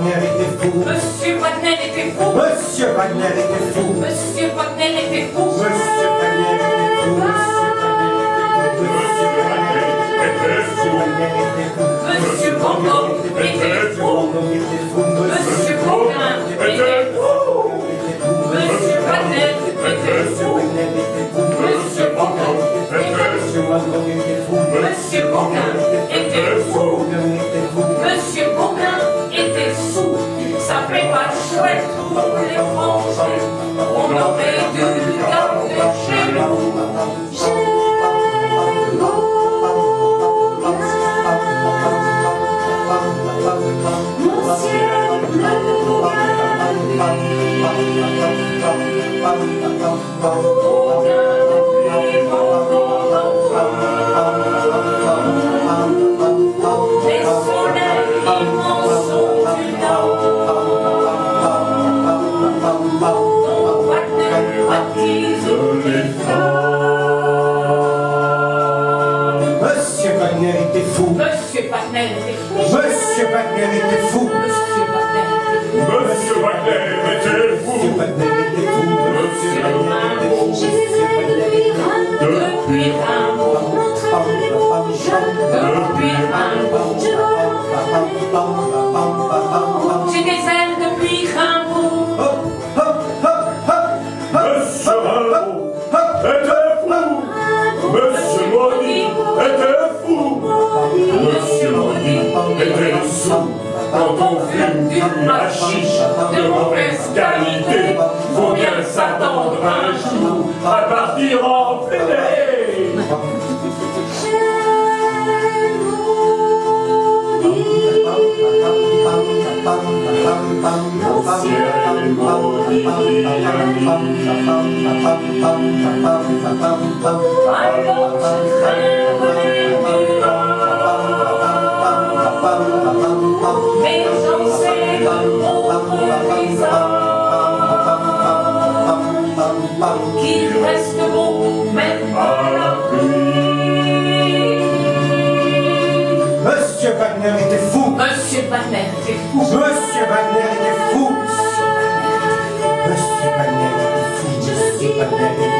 Wagner était fou. Monsieur Wagner était fou. Monsieur Wagner était fou. Monsieur Wagner était fou. Monsieur Wagner était fou. Monsieur Wagner était fou. Monsieur Gauguin était fou. Monsieur Gauguin était fou. Monsieur Wagner était fou. Monsieur Gauguin était fou. Monsieur Gauguin était fou. Monsieur Gauguin était fou. Ça fait pas chouette pour les Français. On aurait dû le garder chez nous. Mon ciel bleu les soleils immenses sont du dont Wagner baptise les femmes. Monsieur Wagner était fou. Monsieur Wagner était fou. Monsieur Wagner était fou. Monsieur Wagner était fou. Monsieur Wagner était fou. Monsieur Wagner était fou. Monsieur Wagner était fou. Depuis Rimbaud, depuis Rimbaud, j'ai des ailes depuis Rimbaud. Monsieur Rimbaud était fou. Monsieur Maudit était fou. Monsieur Maudit était sous. Quand on fume du hashish de mauvaise qualité, faut bien s'attendre un jour à partir en fêlée. Mon ciel est maudit, alors je crève les nuages, mais j'en sais d'autres visages qui restent beaux même à la pluie. Monsieur Wagner était fou. Monsieur Wagner était fou. Monsieur Wagner était fou. Monsieur Wagner était fou. Monsieur Wagner était fou.